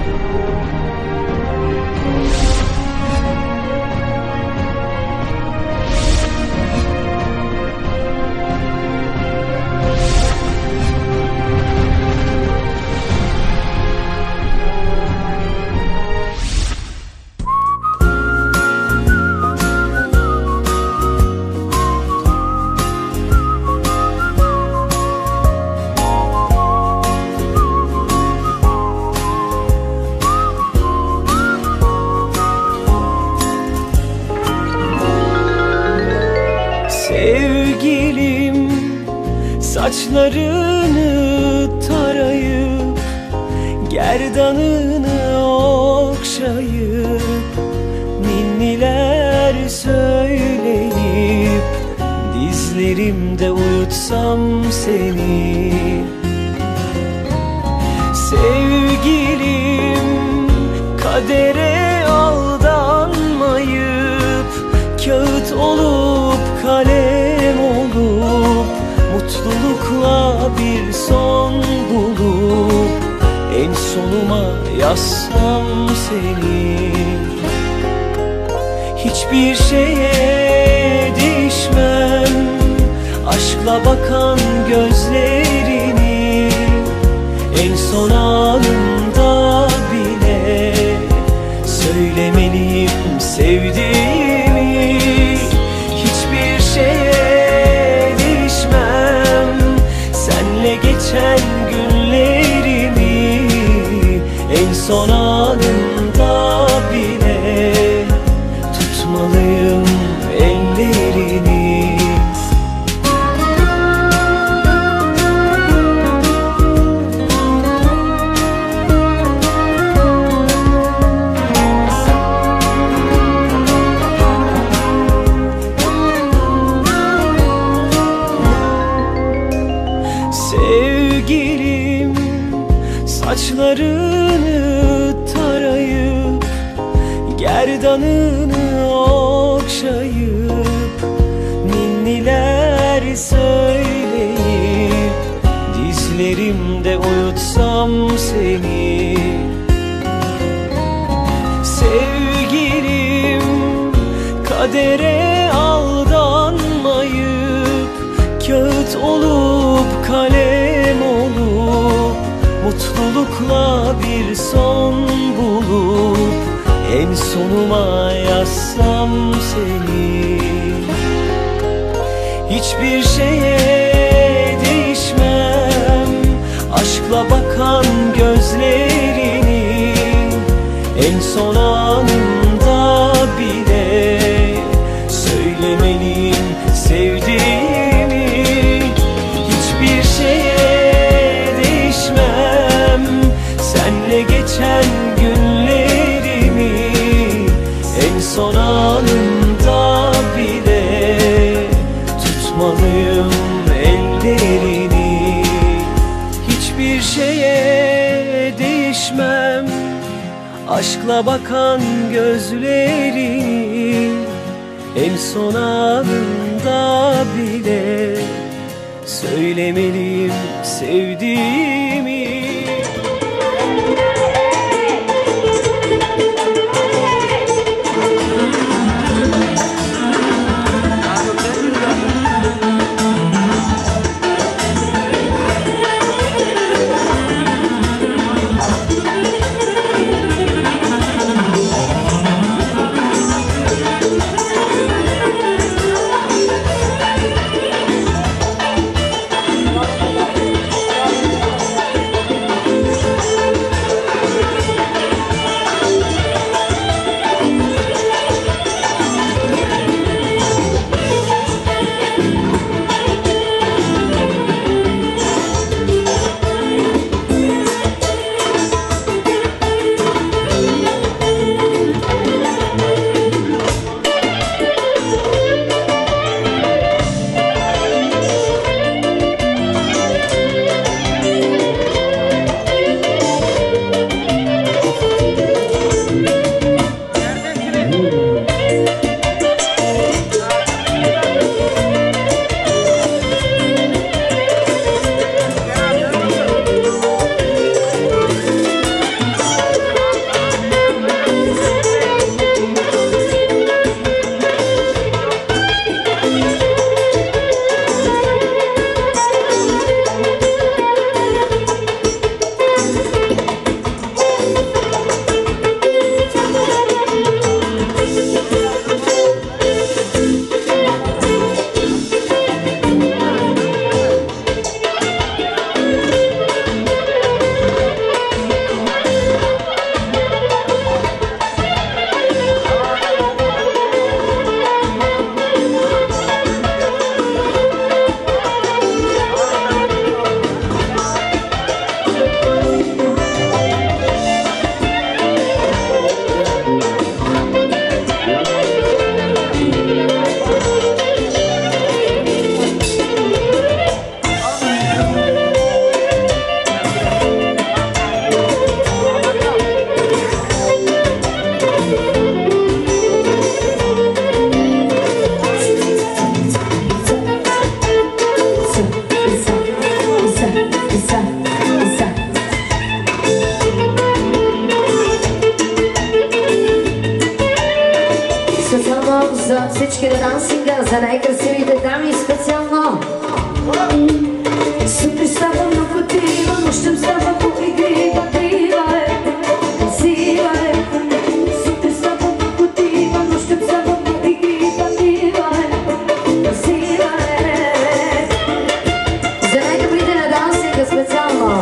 Sevgilim, saçlarını tarayıp gerdanını okşayıp ninniler söyleyip dizlerimde uyutsam seni. Sevgilim, kadere aldanmayıp kağıt olup kalem olup mutlulukla bir son bulup en sonuma yazsam seni. Hiçbir şeye değişmem aşkla bakan gözlerini, en son anımda bile söylemeliyim sevdiğimi. Hiçbir şeye değişmem senle geçen günlerimi, en son anımda bile tutmalıyım ellerini. Sevgilim, saçlarını tarayıp gerdanını okşayıp ninniler söyleyip dizlerimde uyutsam seni. Sevgilim, kadere aldanmayıp kağıt olup kalem olup mutlulukla bir son bulup en sonuma yazsam seni. Hiçbir şeye değişmem aşkla bakan gözlerini, en son anımda bile söylemeliyim sevdiğimi. Hiçbir şeye değişmem senle geçen günlerimi, en son anımda bile tutmalıyım ellerini. Hiçbir şeye değişmem aşkla bakan gözlerini, en son anımda bile söylemeliyim sevdiğimi. всички на дансинга, за най-красивите дами специално. Сутри става много дива, нощем става по-игрива, дива е, красива е. Сутри става много дива, нощем става по-игрива, дива е, красива е. За най-добрите на дансинга специално.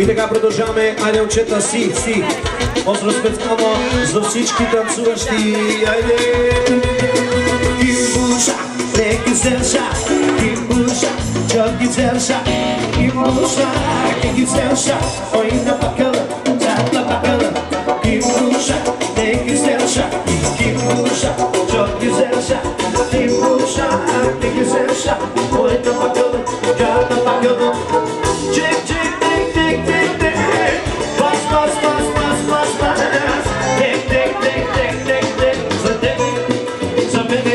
И така продължаваме, айде момчета, си. Поздрав специално за всички танцуващи, айде! Kimbuša, neki zelša, kimbuša, čorki zelša, kimbuša, neki zelša, ojna pakala, čatla pakala. Kimbuša, neki zelša, kimbuša, čorki zelša, kimbuša, neki zelša, ojna pakala, čatla pakala. Ček, ček, tek, tek, tek, tek, pas, pas, pas, pas, pas, pas, tek, tek, tek, tek, tek, tek, za tebi, za mene.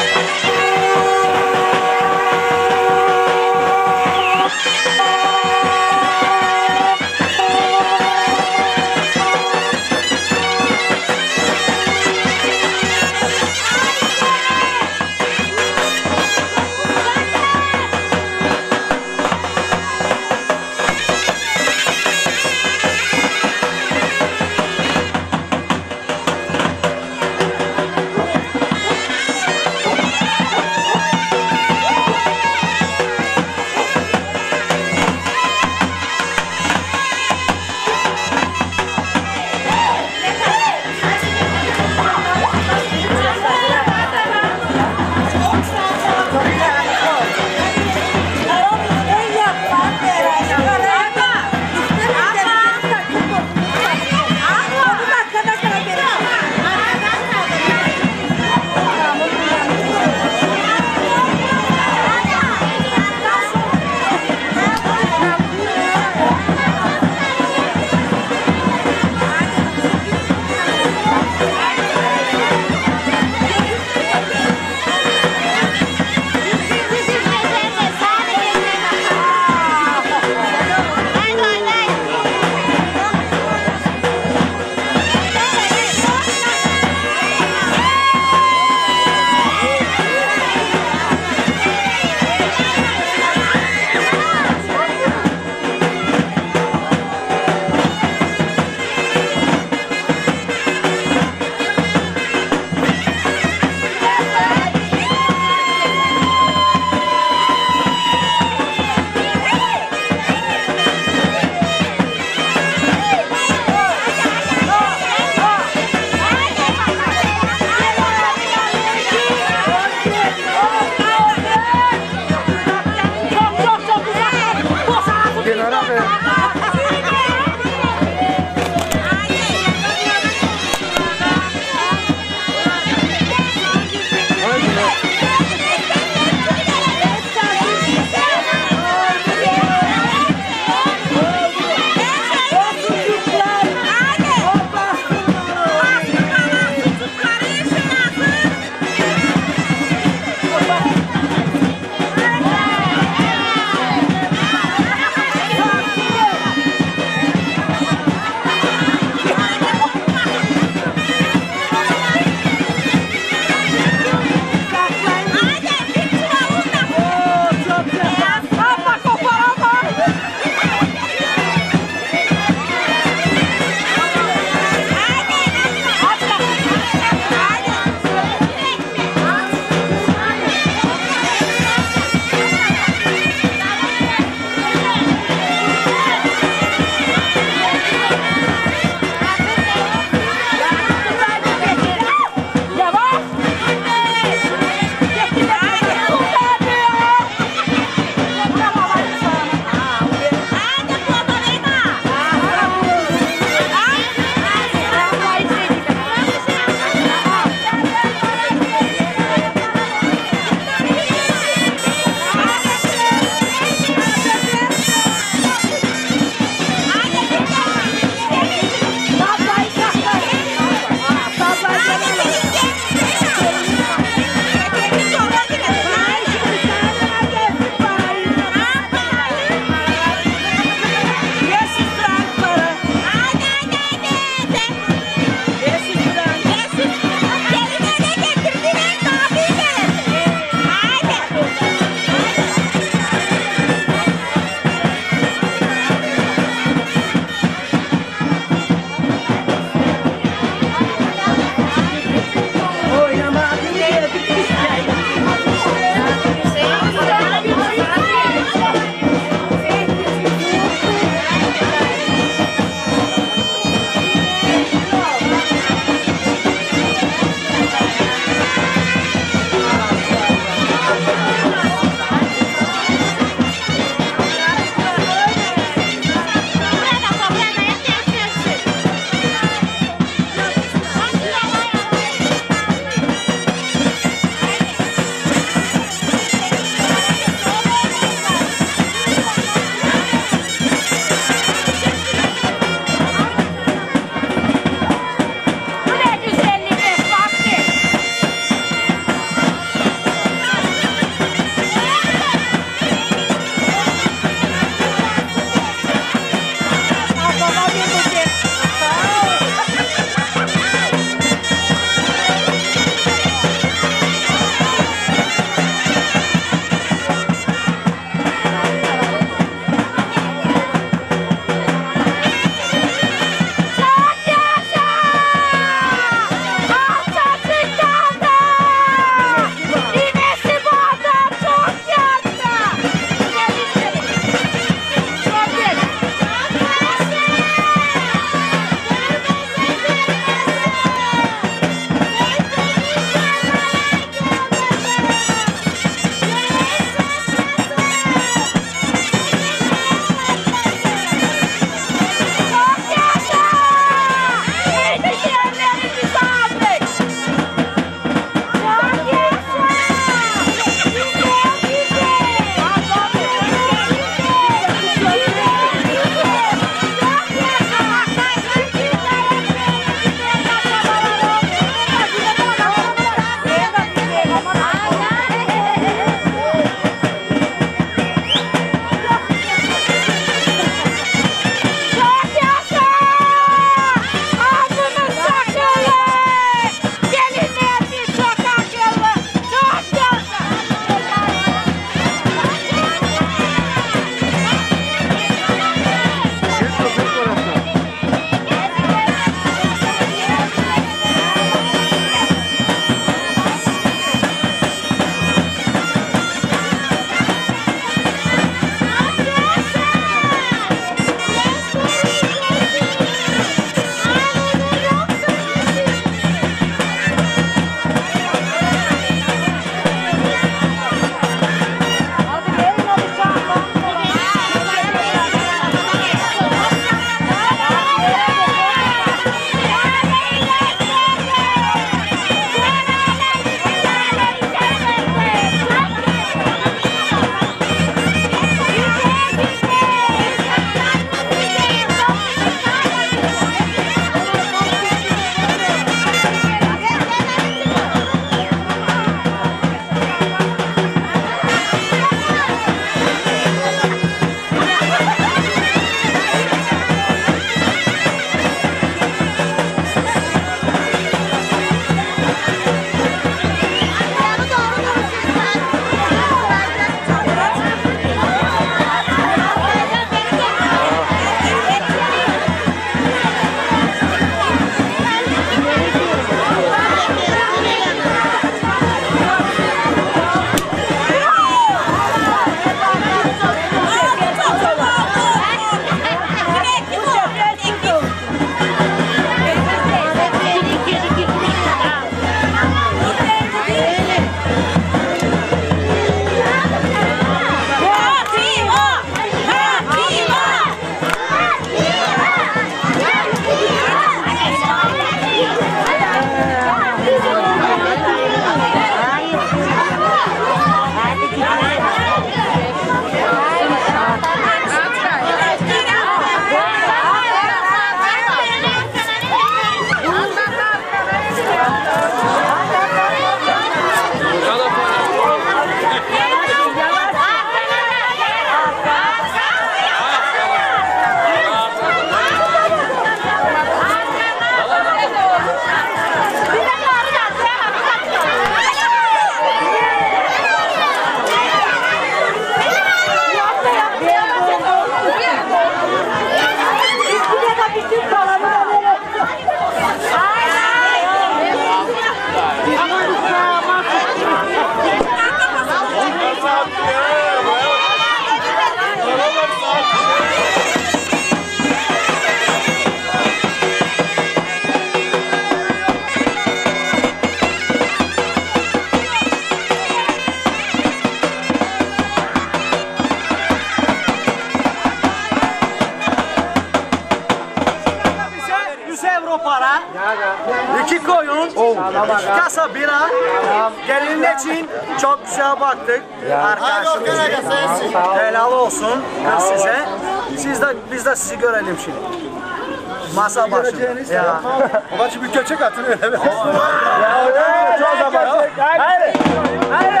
2 koyun, 2 kasa bira. Gelinin için çok güzel baktık. Arkadaşımız. Helal olsun kız size. Biz de sizi görelim şimdi. Masa başında. Ya. Babacı bir köçek atın öyle mi? Ya öyle mi? Çok zaman. Hayır. Hayır.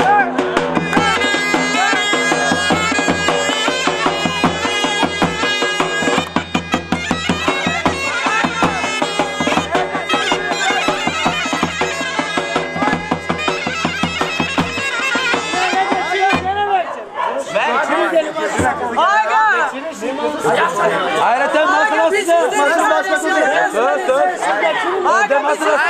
Hayretten masana size. Masana başkası. Dur. Orada masana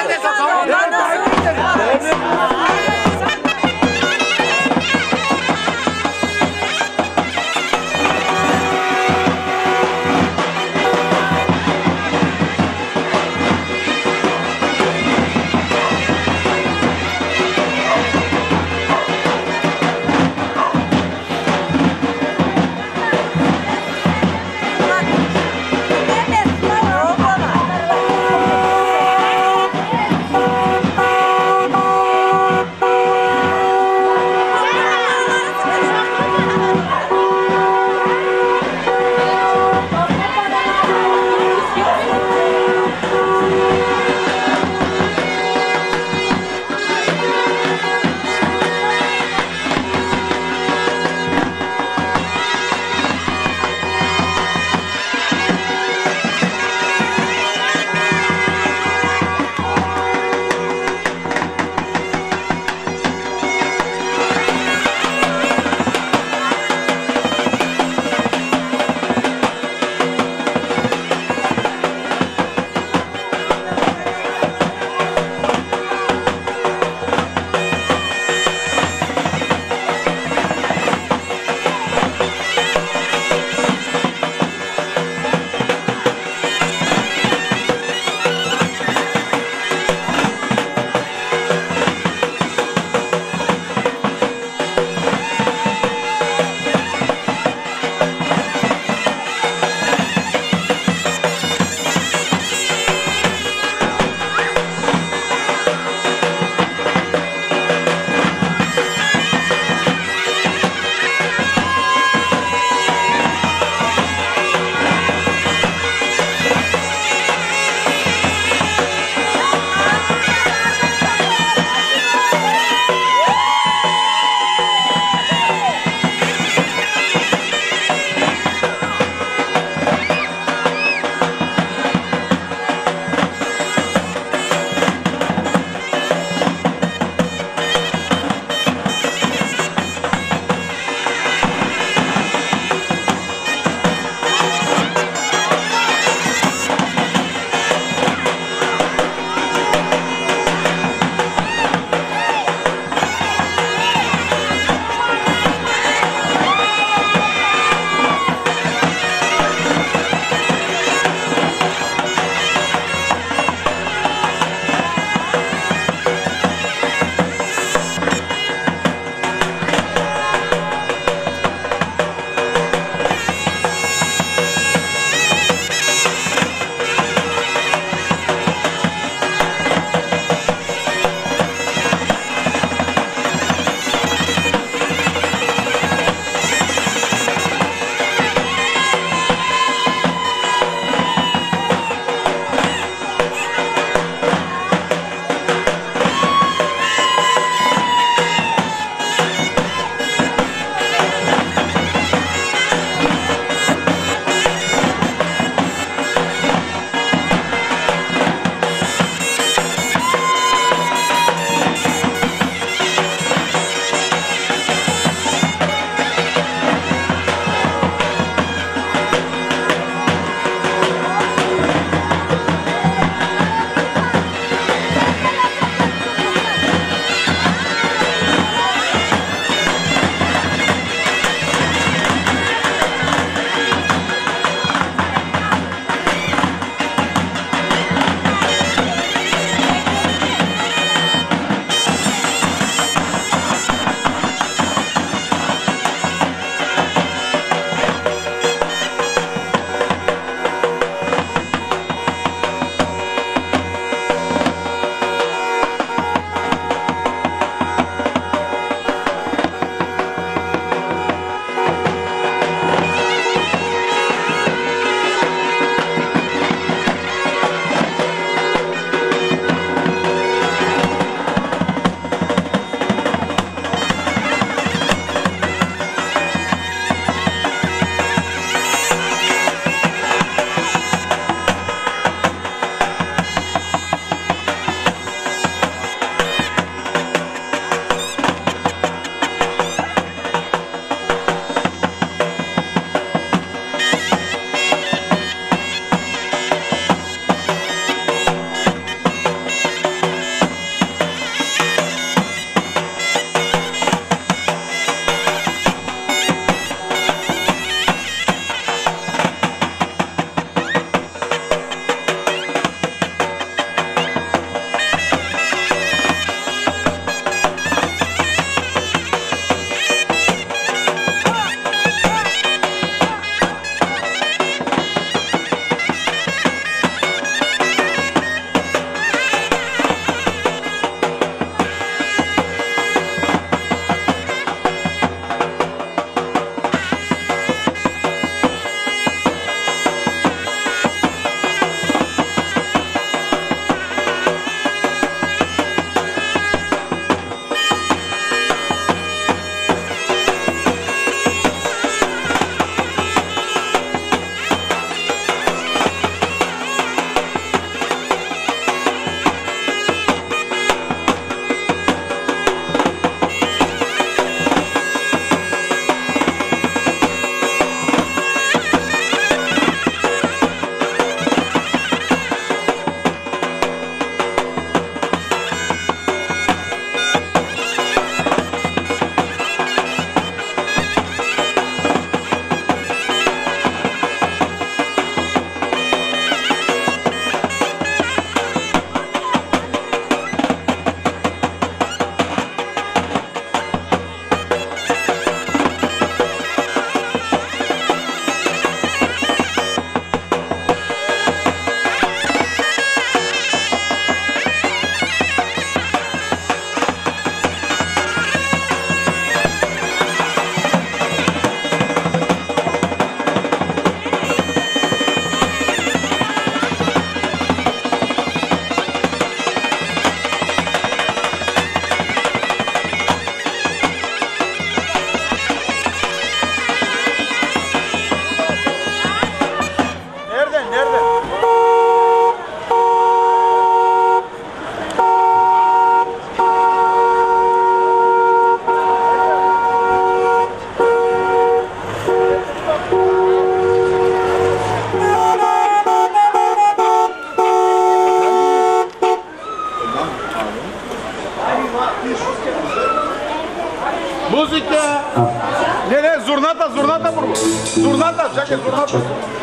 Muzika. Ne, zurnata vur. Zurnata, çekil, zurnata.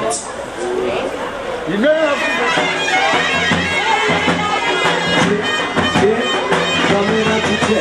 Yine ne yaptın? Kamera çiçek.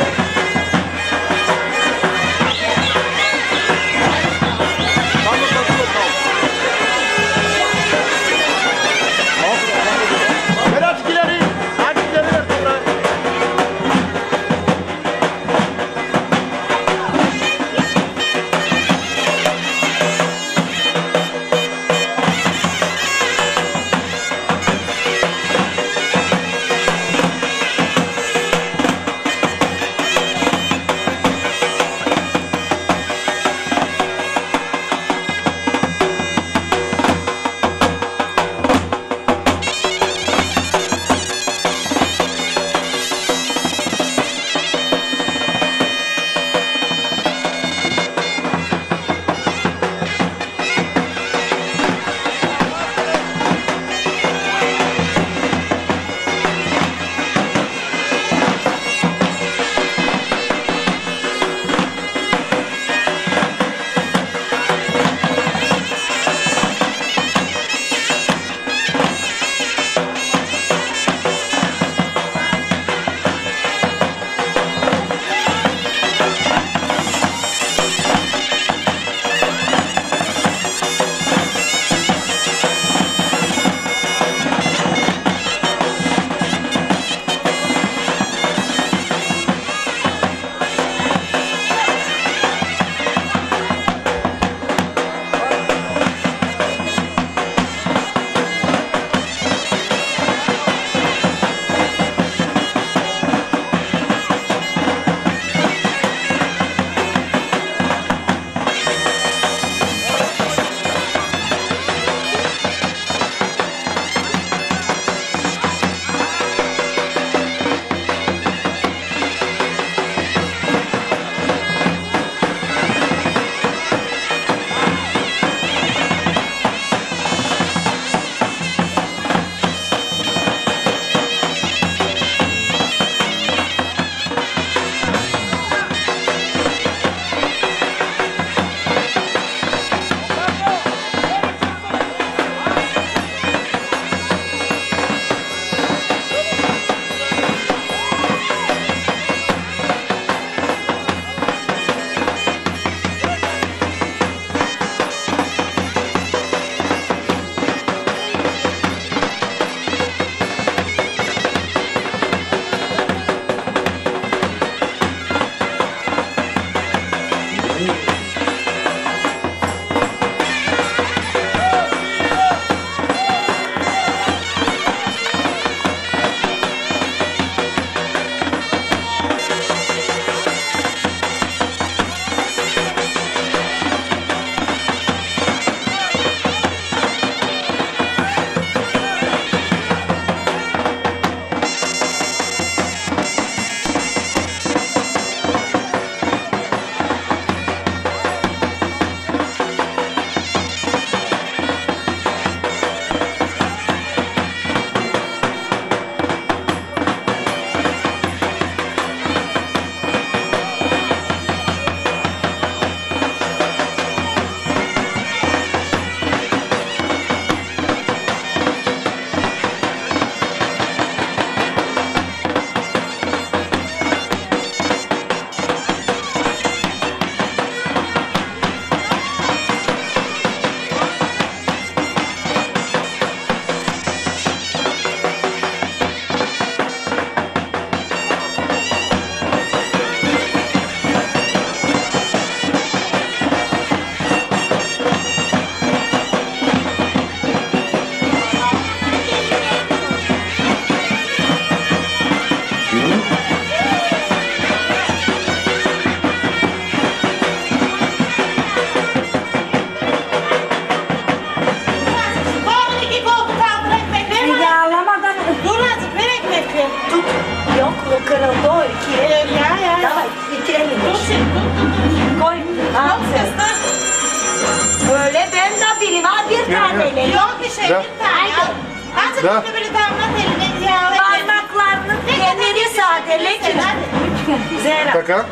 Yok bir şey. Hadi bir damla eline ya. Parmaklar Kendini sadeleştir. Zehra. Така?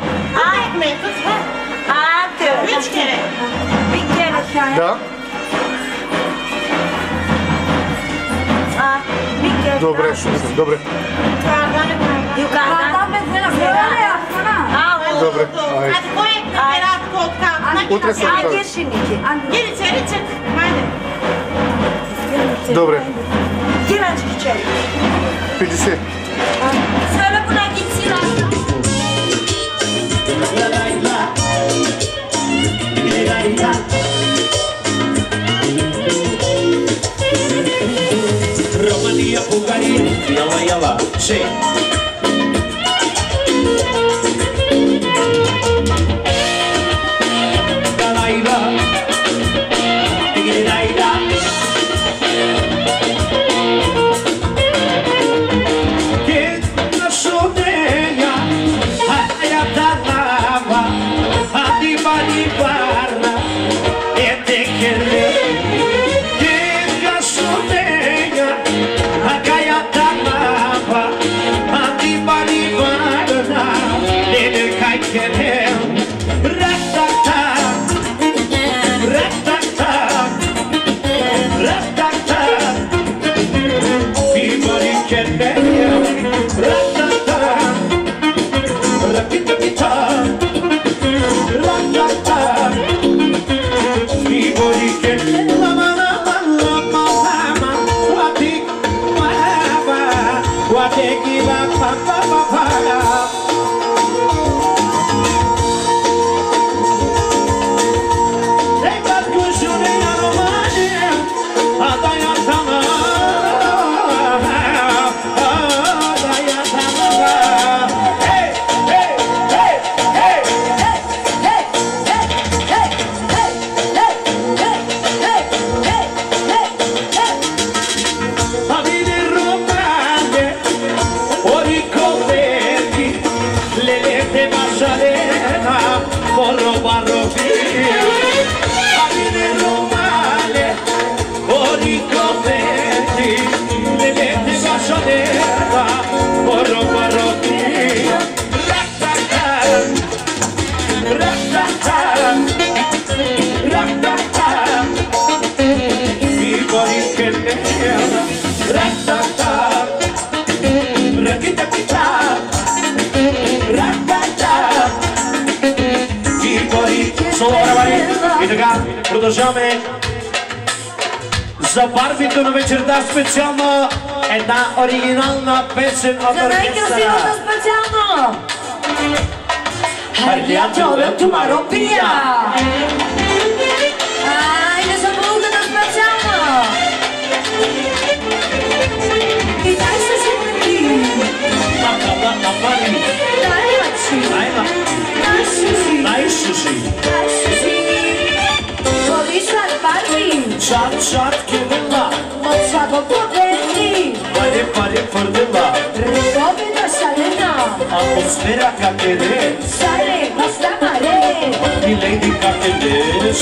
Üç kere. Bir kere. Да. Bir kere. Добре, ще видим. Добре. Yukarıdan. Добре. Айде. Hadi koy beraber koltuğa. Утре съм Gir там. şimdi. Gir içeri çık. Hadi. Добре. Gir azıcık içeri. 50. Söyle buna gitsin artık. Romania, Bulgaria, yala yala, şey. Galayla, digilayla. Que nasıl dünya, hayata lava, hadi bari barra, etekele. Que nasıl dünya, hayata lava, hadi bari barra, nedir kaykele. Ratata, ratata, ratata. Fibori kelle, ratata, rapita, ratata. Fibori kelle, lama lama lama lama, watik lama, wateki la pa pa pa pa. Tekrar kuşunu yanıma, adayatama, adayatama. Hey, hey, hey, hey. Avine romane, ori coperti, le lette Maddalena, porro barrochino. Avine romane, ori coperti, le lette Maddalena, porro barrochino. Ratata, ratata, ratata. Fibori che nera, ratata, rakita pita, ratata. Fibori, solo бравари. И така, продължаваме за Барбито на вечерта специално една оригинална песен от оркестъра. Най-красивото специално! Рadiatore tu maropia! Айде за булката специално! И дай се си Şat şat kıvırla, pare fırdıla. Atmosfera kakede, Milady kakede.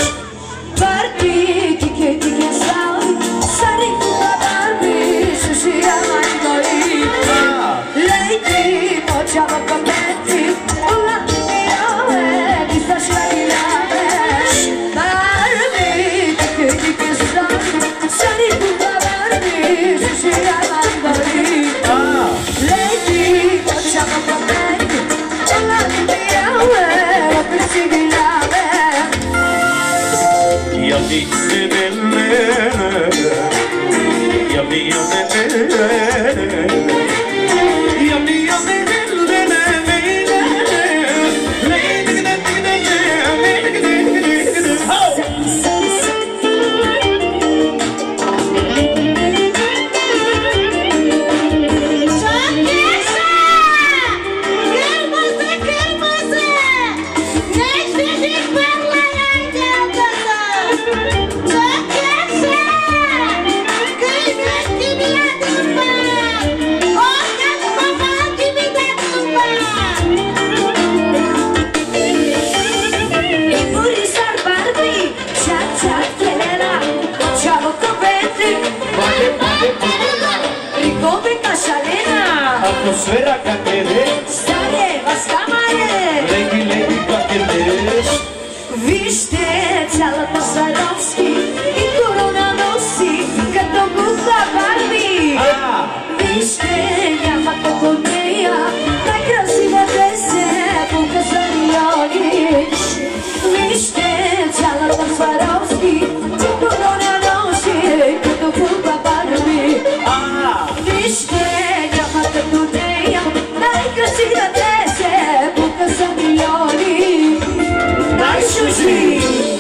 Atmosfera kak je Stare vas kamare. Lady, lady, kak je Vište, calata Swarovski i korona nosi kad dogutla Barbie. Vište, njama kako neja, najkrasive veze pokazali oni. Vište, calata Swarovski i korona nosi kad dogutla Barbie. Vište, njama kako neja, najkrasive veze pokazali oni. Najsužniji.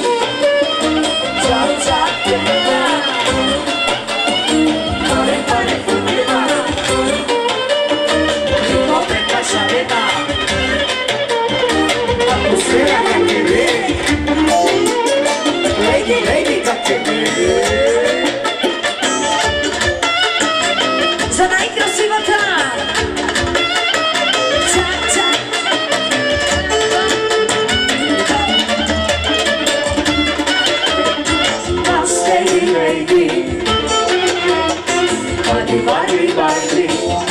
Čao, čao, Kore, kore, kurima. Kome kaša veda. Atmosfera kak je Lady, lady, kak je Za najkrasivata. Čao, čao. Boss lady, lady. Barbie, Barbie, Barbie.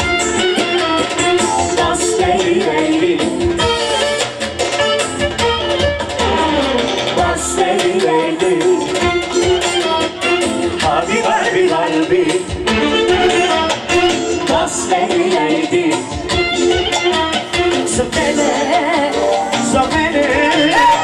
Boss lady, lady. Boss lady, lady. Barbie, Barbie, Barbie Boss lady, lady. Za tebe. Za mene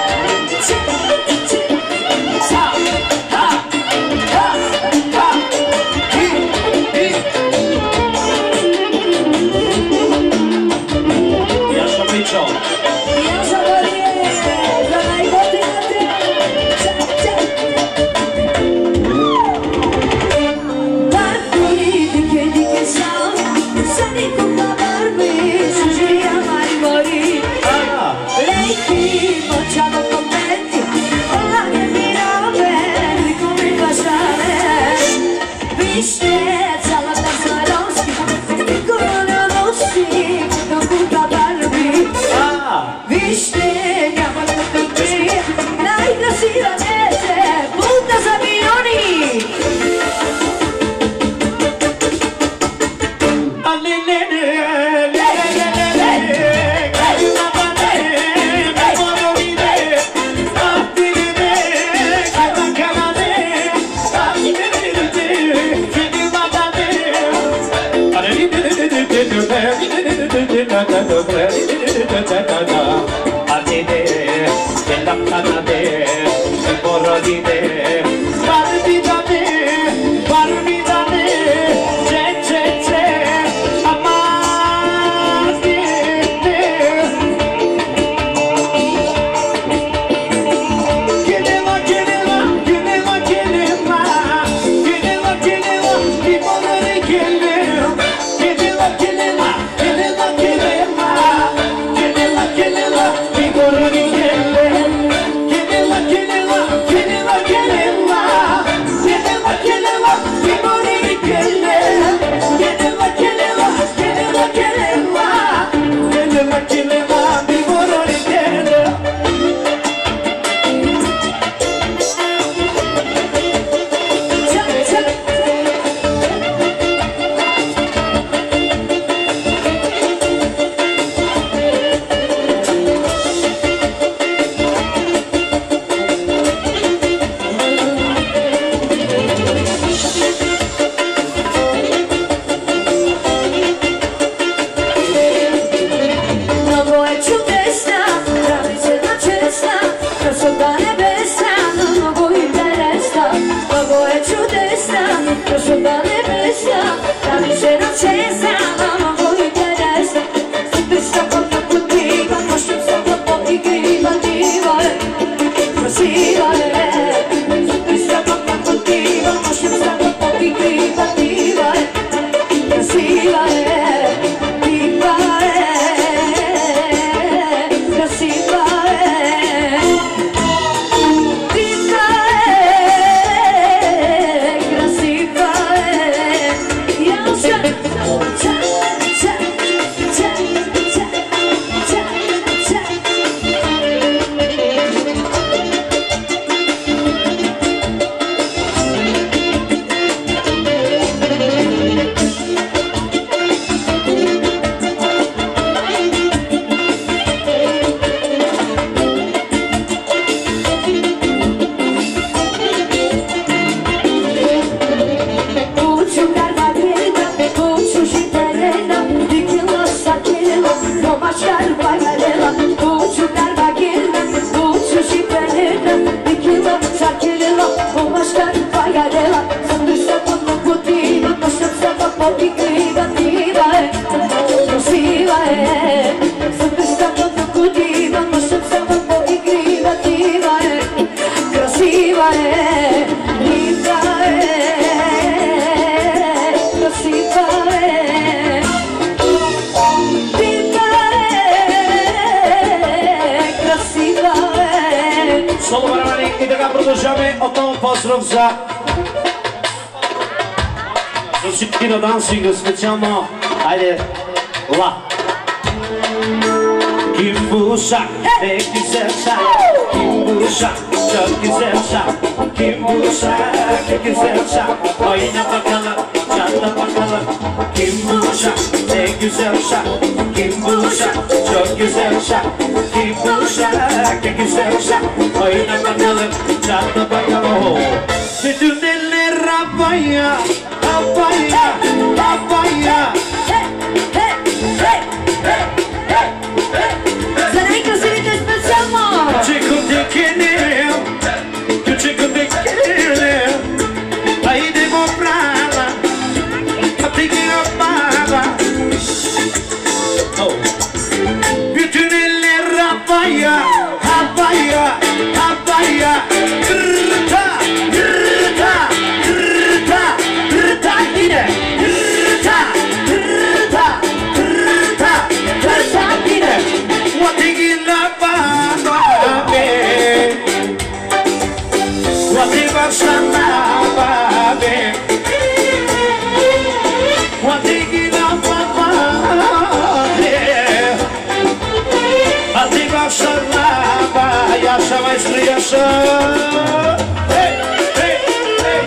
Ja sam pričao Ja za Marije, za najgodinate. Продължаваме отново поздрав за всички на дансинга, специално, айде, ла. Kimbusa, neki sersa, kimbusa, çok güzelsa, kimbusa, neki sersa, oyna bakalım, çatla bakalım. Kimbusa, ne güzelsa, kimbusa, çok güzelsa, kimbusa, neki sersa, oyna bakalım, çatla bakalım. Bütün eller havaya, havaya, havaya. Bütün eller havaya, havaya, havaya. Gırta, gırta, gırta, gırta yine. Gırta, gırta, gırta, gırta yine. Watigila baba be, watiga sana be, watigila baba be, watiga sana ba, yaşa maestro yaşa. Hey, hey, hey.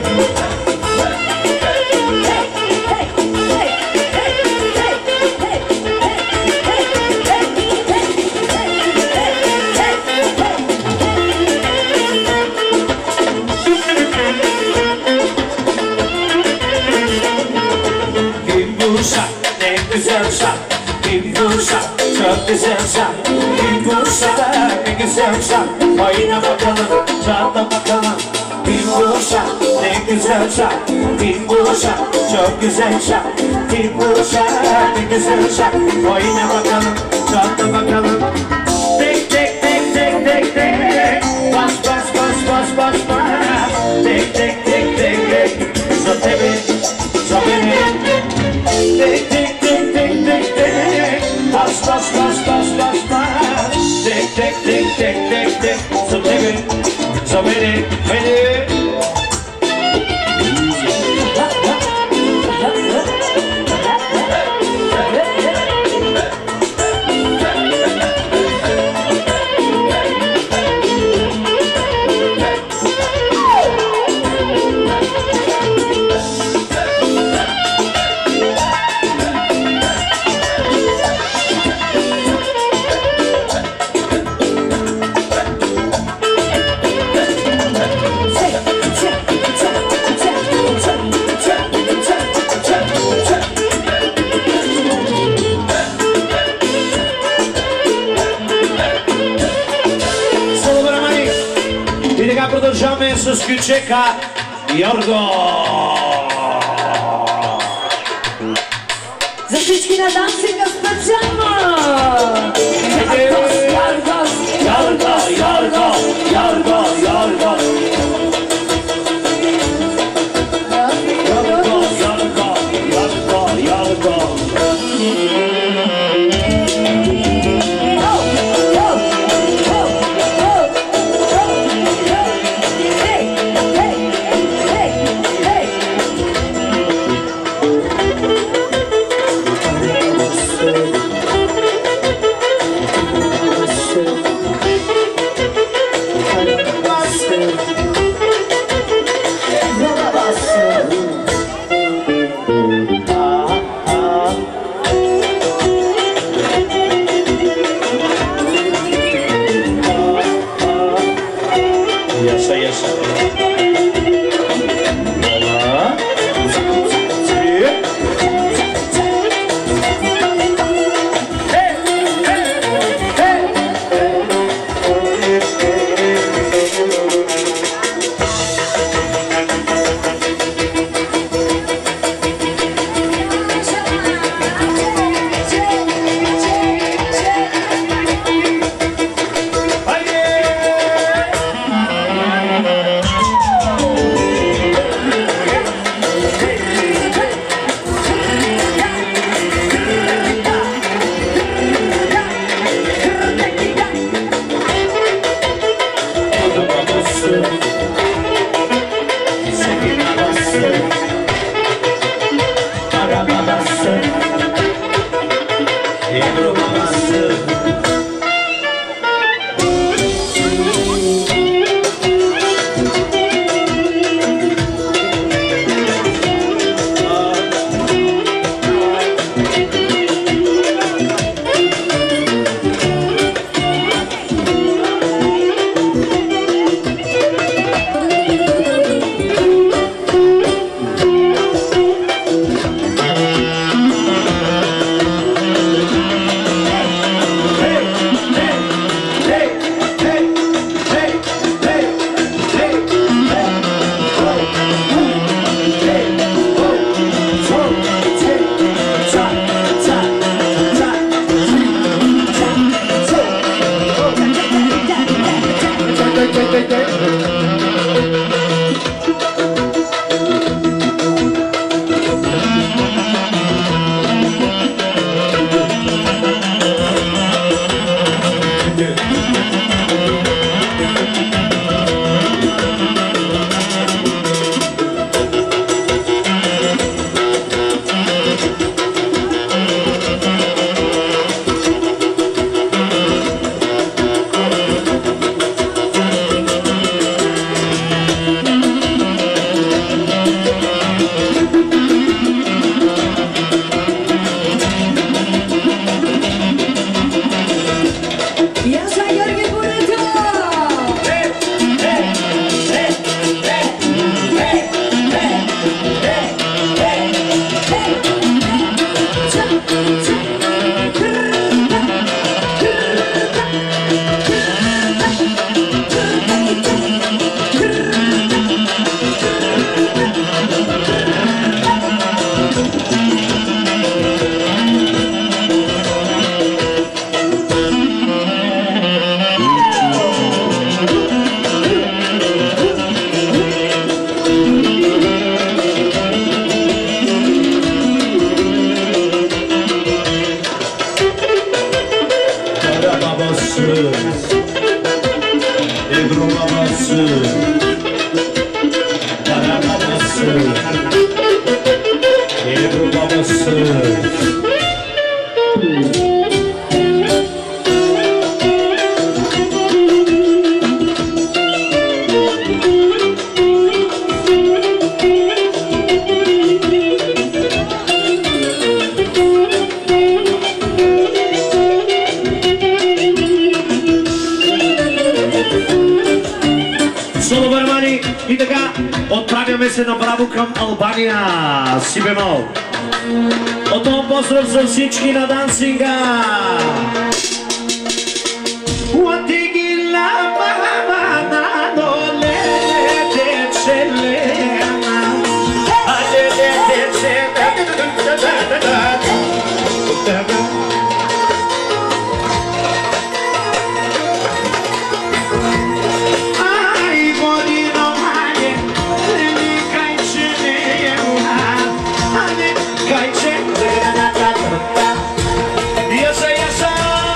Kimbusa, ne güzelsa, kimbusa, çok güzelsa, kimbusa, ne güzelsa, oyna bakalım, çatla bakalım. Kimbusa, ne güzelsa, kimbusa, çok güzelsa, kimbusa, ne güzelsa, oyna bakalım, çatla bakalım. Tek tek tek tek tek tek, bas bas bas bas bas bas, tek tek tek tek tek, zotebe, zotebe. Tek tek tek tek tek tek, bas bas bas bas bas bas. Tek tek tek tek tek tek, zotebe, zotebe, beni. Продължаваме с Кючека Йорго. За всички на дансинга специално! Йоргос, Йоргос, Йорго, Йорго, Йорго. Йорго, Йорго, Йорго, Йорго. Senin babası, para babası, Ebru babası. Ebru babası, para babası, Ebru babası. И така, отправяме се направо към Албания, си бемол. Отново поздрав за всички на дансинга. Yes,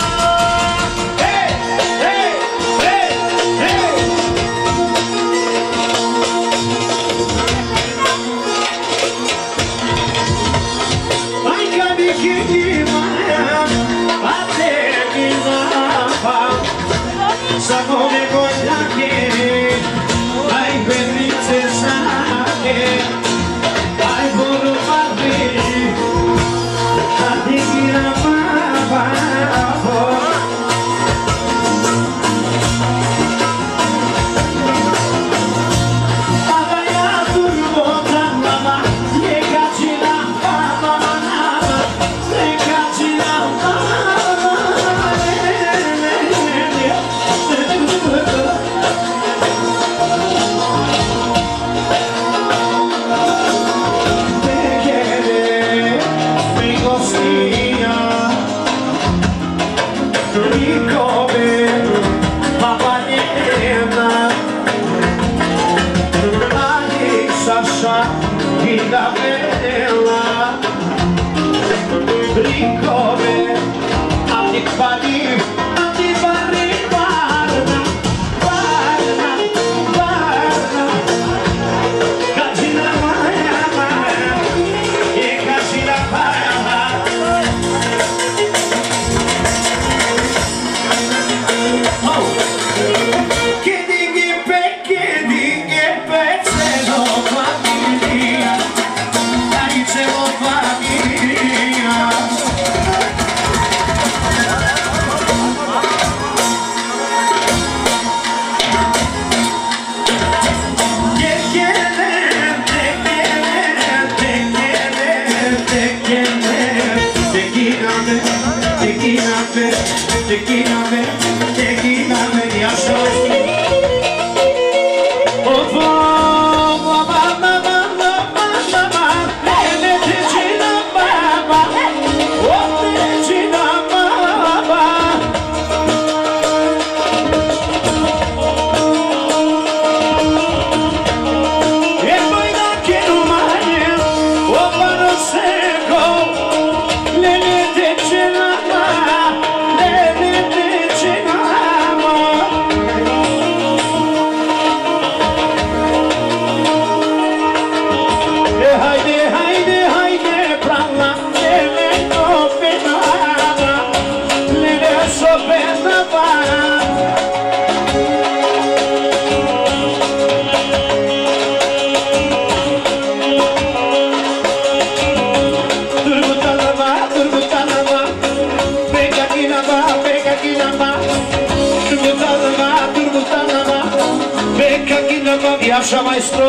Așa, maestro.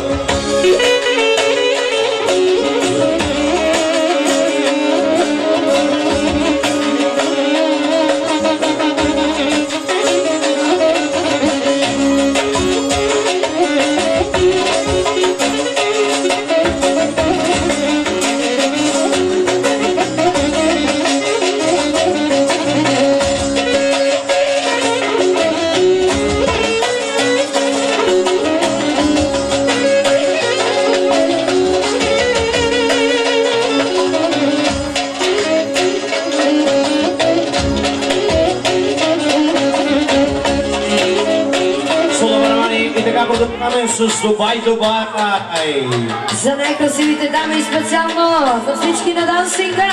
Dubai, Dubai. За най-красивите дами и специално за всички на дансинга.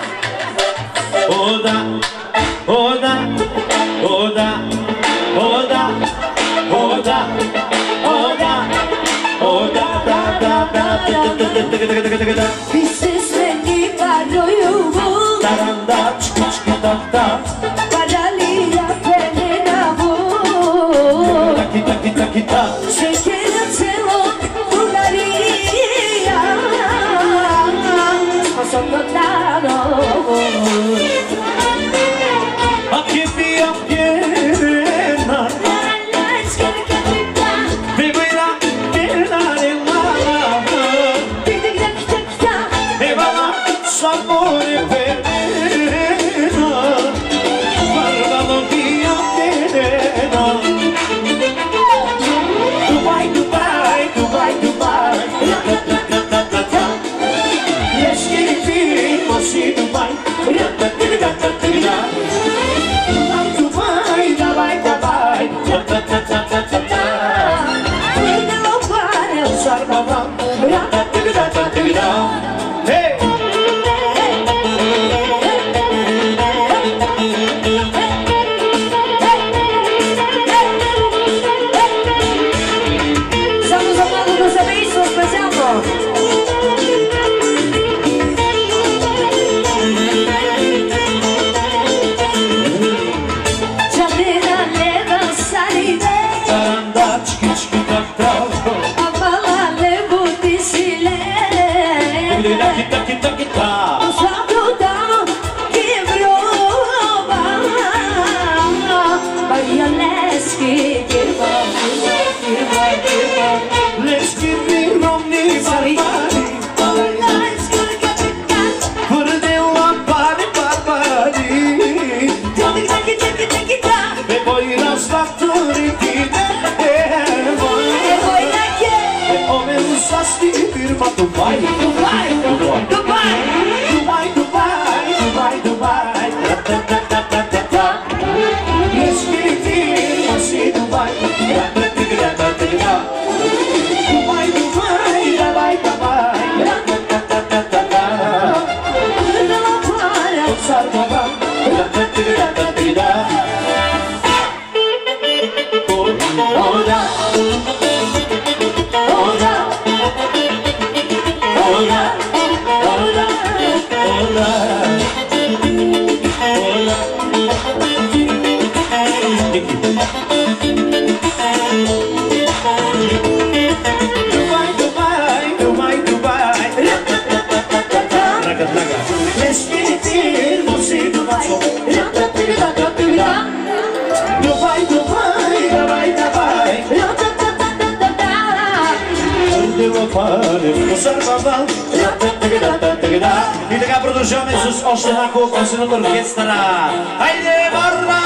О да, о да, о да, о да, о да, о да, о да, да. Ви се смени пароюву, Таранда, чки, та. паралия пененаву. Таки. Шекера цело България, способно дано. Aquí piena, bebida, bebala, sabore veneno, guardalo via veneno. Dubai, Dubai, Dubai, Dubai. Let's get it real, see Dubai. Hey! Само за малото семейство специално. Чадена лева салиде, амала лево ти силе. Слабота ти врова, Бариалески кирва. Let's give me romni barbari, purdela barbari. E poi la sfattori e ove usasti firma Dubai, Dubai, Dubai, Dubai, Dubai, Dubai, Dubai. Let's get it firma si Dubai. Dubai, Dubai, Dubai, Dubai. Oh, палим, зарвавал. И така продължаваме с още няколко песен от оркестъра. Хайде, Варна!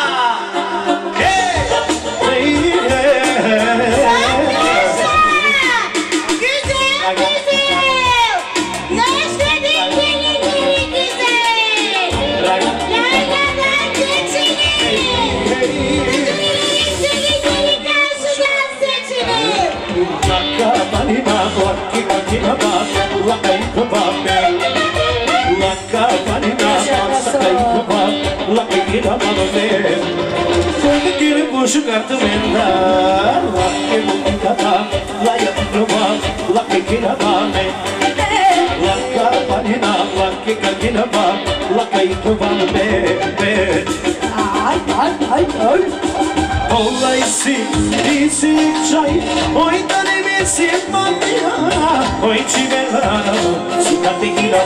All I see is chai, oi tane me se patia, oi chivela, suka tequila.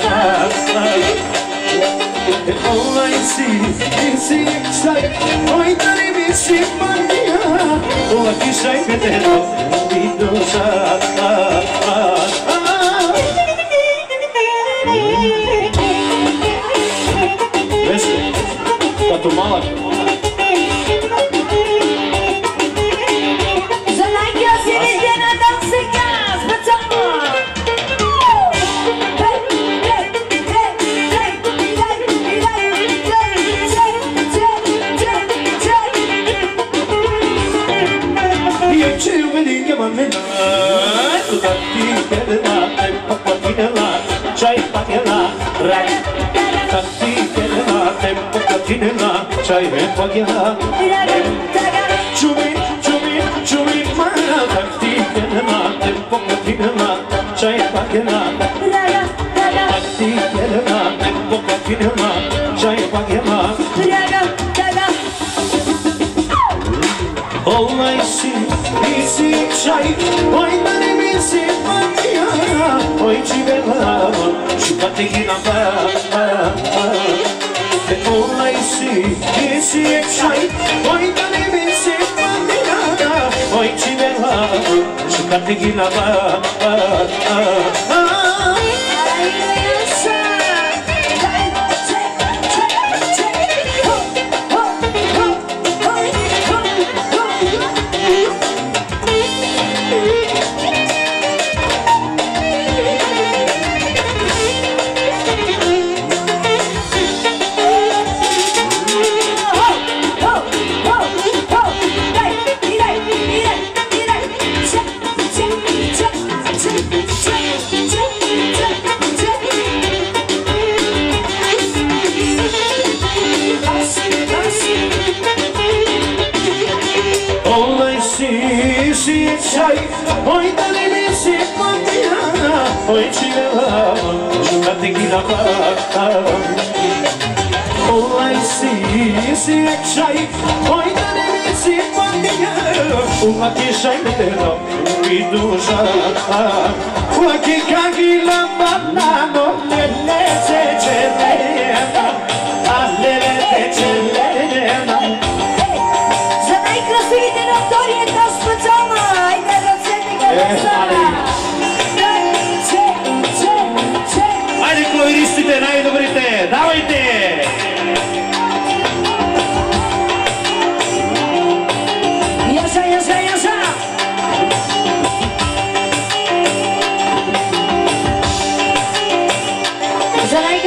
All I see is chai, oi tane me se patia, oi que sai pedero, vidosa. Veste, tá tomando? Chai pagina, chumi, chumi, chumi, mana takti kelma, tempo katina, chai pagina, takti kelma, tempo katina, chai pagina. All I see is chai, oi tane me se patia, oi chivela, chupate gina. All I see is chai, oi tane me se patia, oi chivela, chupate gina. Chai, oi tane me se patia, oi chivela, chupate gina. All I see is chai, oi tane me se patia, uma que chai pedero, vidosa. Uma que cagila banano, lele se chelena, a lele se chelena. За най-красивите актори една специална и на ръцете Айде, клавиристите, най-добрите, давайте! Яша, яша, яша! За най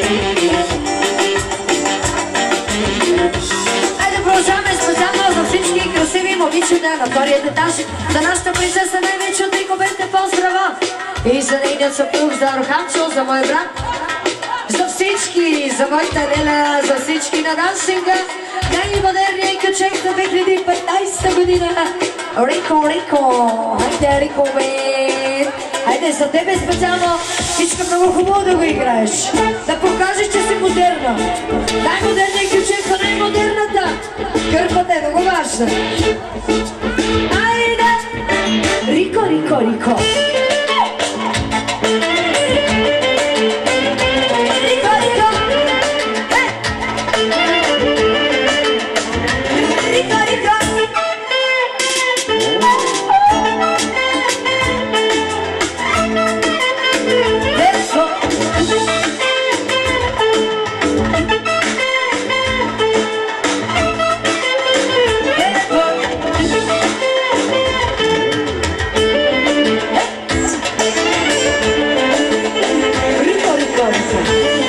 Айде продължаваме специално за всички красиви момичета на вторият етаж. За нашата принцеса най-вече от Рикоберте поздрава. И за нейният съпруг, за Орханчо, за мой брат. За всички, за моята Леля, за всички на дансинга. Най-модерният кючек на 2015 година. Рико, Рико, хайде Рико, бе. Хайде за тебе специално, искам много хубаво да го играеш. Да покажеш, че си модерна. Най-модерният кючек, а най-модерната. Кърпата е много важна. Айде! Рико, Рико, Рико. Rico.